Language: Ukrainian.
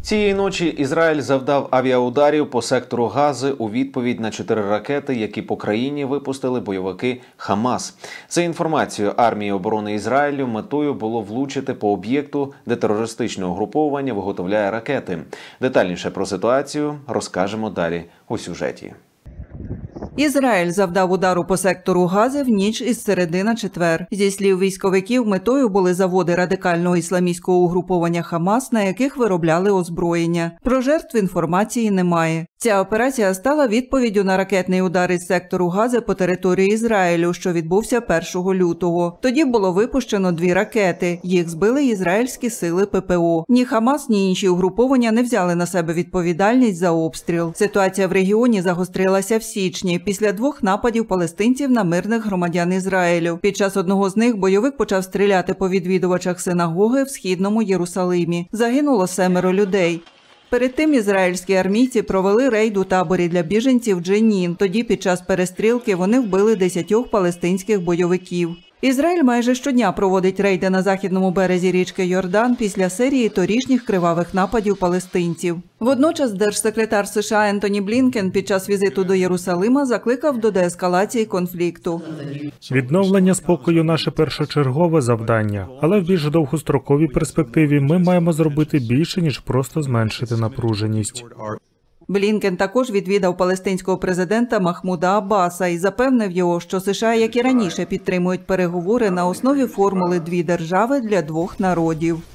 Цієї ночі Ізраїль завдав авіаударів по сектору Гази у відповідь на 4 ракети, які по країні випустили бойовики Хамас. За інформацією армії оборони Ізраїлю, метою було влучити по об'єкту, де терористичне угруповання виготовляє ракети. Детальніше про ситуацію розкажемо далі у сюжеті. Ізраїль завдав удару по сектору Гази в ніч із середи на четвер. Зі слів військовиків, метою були заводи радикального ісламістського угруповання Хамас, на яких виробляли озброєння. Про жертв інформації немає. Ця операція стала відповіддю на ракетний удар із сектору Гази по території Ізраїлю, що відбувся 1 лютого. Тоді було випущено 2 ракети. Їх збили ізраїльські сили ППО. Ні Хамас, ні інші угруповання не взяли на себе відповідальність за обстріл. Ситуація в регіоні загострилася в січні, після 2 нападів палестинців на мирних громадян Ізраїлю. Під час одного з них бойовик почав стріляти по відвідувачах синагоги в східному Єрусалимі. Загинуло 7 людей. Перед тим ізраїльські армійці провели рейд у таборі для біженців Дженін. Тоді під час перестрілки вони вбили 10 палестинських бойовиків. Ізраїль майже щодня проводить рейди на західному березі річки Йордан після серії торішніх кривавих нападів палестинців. Водночас держсекретар США Ентоні Блінкен під час візиту до Єрусалима закликав до деескалації конфлікту. Відновлення спокою – наше першочергове завдання, але в більш довгостроковій перспективі ми маємо зробити більше, ніж просто зменшити напруженість. Блінкен також відвідав палестинського президента Махмуда Аббаса і запевнив його, що США, як і раніше, підтримують переговори на основі формули «2 держави для 2 народів».